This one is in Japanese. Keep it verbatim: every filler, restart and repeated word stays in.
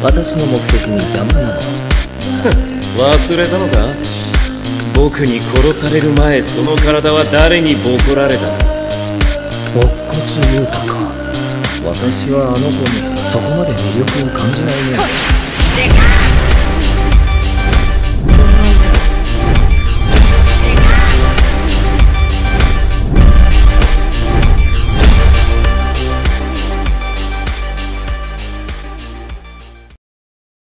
私の目的に邪魔なの。 忘れたのか？僕に殺される前、その体は誰にボコられた？ 乙骨雄太か。私はあの子にそこまで魅力を感じないね。